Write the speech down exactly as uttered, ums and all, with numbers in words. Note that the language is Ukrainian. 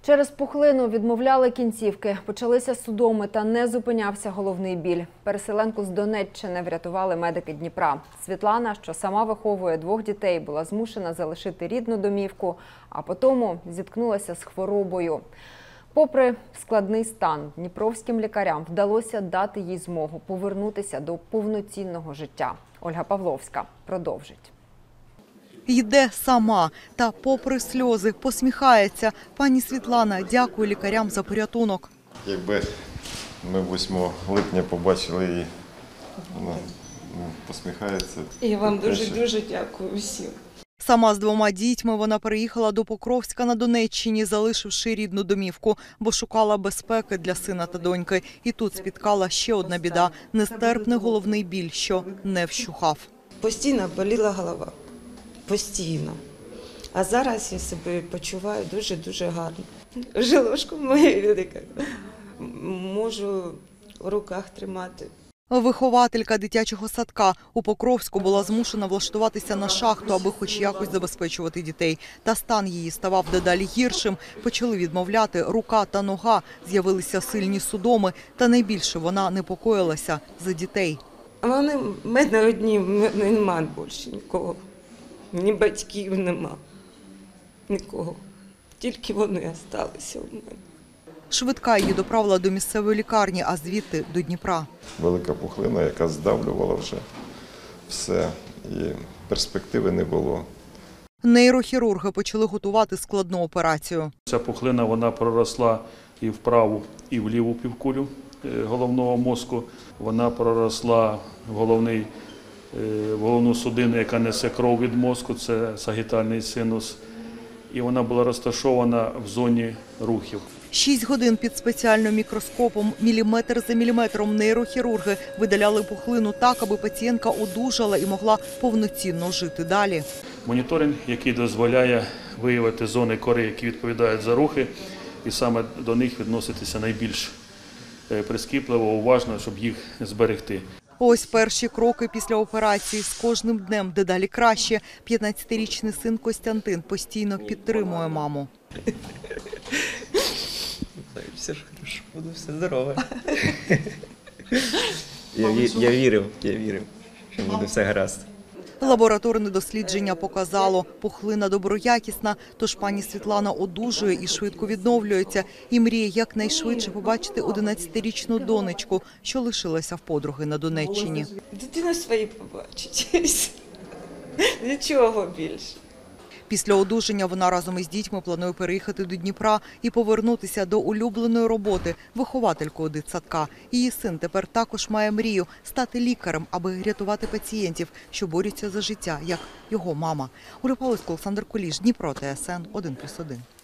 Через пухлину відмовляли кінцівки, почалися судоми та не зупинявся головний біль. Переселенку з Донеччини врятували медики Дніпра. Світлана, що сама виховує двох дітей, була змушена залишити рідну домівку, а потім зіткнулася з хворобою. Попри складний стан, дніпровським лікарям вдалося дати їй змогу повернутися до повноцінного життя. Ольга Павловська продовжить. Йде сама та, попри сльози, посміхається. Пані Світлана дякує лікарям за порятунок. Якби ми восьмого липня побачили її, вона посміхається. І вам дуже-дуже дякую всім. Сама з двома дітьми вона переїхала до Покровська на Донеччині, залишивши рідну домівку, бо шукала безпеки для сина та доньки. І тут спіткала ще одна біда – нестерпний головний біль, що не вщухав. Постійно боліла голова. Постійно. А зараз я себе почуваю дуже-дуже гарно. Вже ложку моє велике. Можу в руках тримати. Вихователька дитячого садка у Покровську була змушена влаштуватися на шахту, аби хоч якось забезпечувати дітей. Та стан її ставав дедалі гіршим. Почали відмовляти рука та нога, з'явилися сильні судоми. Та найбільше вона непокоїлася за дітей. Вони в мене одні, в мене немає більше нікого. Ні батьків нема, нікого. Тільки вони залишилися у мене. Швидка її доправила до місцевої лікарні, а звідти до Дніпра. Велика пухлина, яка здавлювала вже все, і перспективи не було. Нейрохірурги почали готувати складну операцію. Ця пухлина вона проросла і в праву, і в ліву півкулю головного мозку. Вона проросла в головний в головну судину, яка несе кров від мозку, це сагітальний синус. І вона була розташована в зоні рухів. Шість годин під спеціальним мікроскопом, міліметр за міліметром нейрохірурги видаляли пухлину так, аби пацієнтка одужала і могла повноцінно жити далі. Моніторинг, який дозволяє виявити зони кори, які відповідають за рухи, і саме до них відноситися найбільш прискіпливо, уважно, щоб їх зберегти. Ось перші кроки після операції. З кожним днем дедалі краще. п'ятнадцятирічний син Костянтин постійно підтримує маму. Все ж хорошо, буду все здорове. Я, я вірив, я вірив, що буде все гаразд. Лабораторне дослідження показало, пухлина доброякісна, тож пані Світлана одужує і швидко відновлюється. І мріє якнайшвидше побачити одинадцятирічну донечку, що лишилася в подруги на Донеччині. Дитину свою побачить. Нічого більше. Після одужання вона разом із дітьми планує переїхати до Дніпра і повернутися до улюбленої роботи – вихователькою дитсадка. Її син тепер також має мрію – стати лікарем, аби рятувати пацієнтів, що борються за життя, як його мама. Ольга Павловська, Олександр Куліш, Дніпро, Т С Н один плюс один.